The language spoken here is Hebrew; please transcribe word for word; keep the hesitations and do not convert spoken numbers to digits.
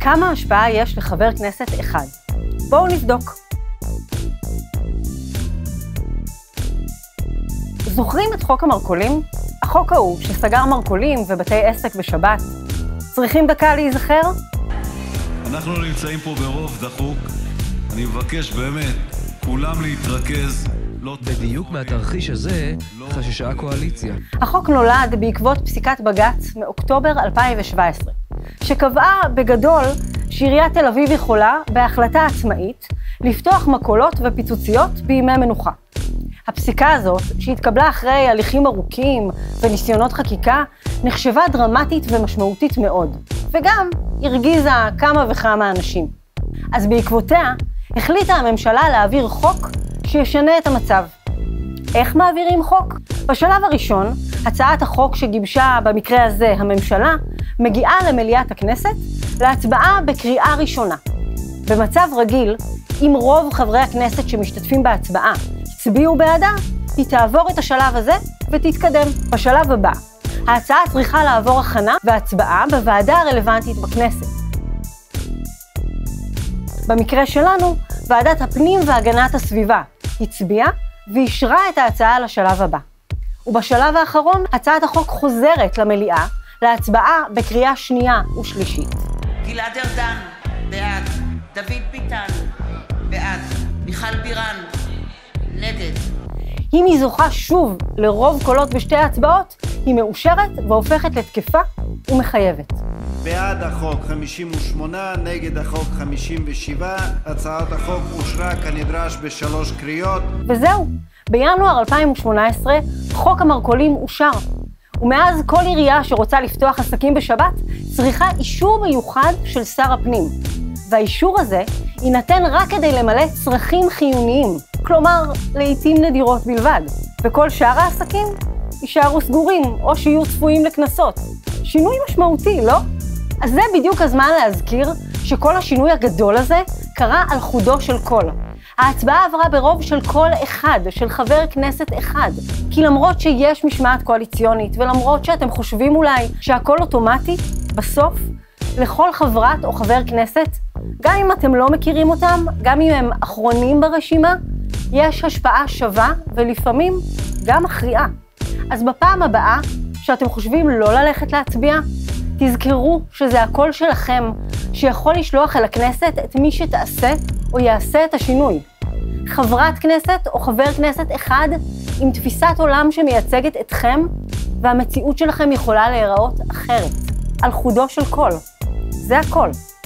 כמה השפעה יש לחבר כנסת אחד? בואו נבדוק. זוכרים את חוק המרכולים? החוק ההוא שסגר מרכולים ובתי עסק בשבת. צריכים דקה להיזכר? אנחנו נמצאים פה ברוב דחוק. אני מבקש באמת כולם להתרכז. בדיוק מהתרחיש הזה חששה הקואליציה. החוק נולד בעקבות פסיקת בג"ץ מאוקטובר אלפיים שבע עשרה, שקבעה בגדול שעיריית תל אביב יכולה, בהחלטה עצמאית, לפתוח מכולות ופיצוציות בימי מנוחה. הפסיקה הזאת, שהתקבלה אחרי הליכים ארוכים וניסיונות חקיקה, נחשבה דרמטית ומשמעותית מאוד, וגם הרגיזה כמה וכמה אנשים. אז בעקבותיה החליטה הממשלה להעביר חוק שישנה את המצב. איך מעבירים חוק? בשלב הראשון, הצעת החוק שגיבשה במקרה הזה הממשלה, מגיעה למליאת הכנסת להצבעה בקריאה ראשונה. במצב רגיל, אם רוב חברי הכנסת שמשתתפים בהצבעה הצביעו בעדה, היא תעבור את השלב הזה ותתקדם. בשלב הבא, ההצעה צריכה לעבור הכנה והצבעה בוועדה הרלוונטית בכנסת. במקרה שלנו, ועדת הפנים והגנת הסביבה הצביעה ואישרה את ההצעה לשלב הבא. ובשלב האחרון, הצעת החוק חוזרת למליאה להצבעה בקריאה שנייה ושלישית. גלעד ארדן, בעד. דוד ביטן, בעד. מיכל בירן, נגד. אם היא זוכה שוב לרוב קולות בשתי ההצבעות, היא מאושרת והופכת לתקפה ומחייבת. בעד החוק חמישים ושמונה, נגד החוק חמישים ושבע, הצעת החוק אושרה כנדרש בשלוש קריאות. וזהו, בינואר אלפיים שמונה עשרה חוק המרכולים אושר. ומאז כל עירייה שרוצה לפתוח עסקים בשבת צריכה אישור מיוחד של שר הפנים. והאישור הזה יינתן רק כדי למלא צרכים חיוניים, כלומר לעתים נדירות בלבד. וכל שאר העסקים יישארו סגורים או שיהיו צפויים לכנסות. שינוי משמעותי, לא? אז זה בדיוק הזמן להזכיר שכל השינוי הגדול הזה קרה על חודו של קול. ההצבעה עברה ברוב של קול אחד, של חבר כנסת אחד. כי למרות שיש משמעת קואליציונית, ולמרות שאתם חושבים אולי שהכל אוטומטי, בסוף, לכל חברת או חבר כנסת, גם אם אתם לא מכירים אותם, גם אם הם אחרונים ברשימה, יש השפעה שווה ולפעמים גם מכריעה. אז בפעם הבאה שאתם חושבים לא ללכת להצביע, תזכרו שזה הקול שלכם שיכול לשלוח אל הכנסת את מי שתעשה או יעשה את השינוי. חברת כנסת או חבר כנסת אחד עם תפיסת עולם שמייצגת אתכם, והמציאות שלכם יכולה להיראות אחרת. על חודו של קול. זה הכל.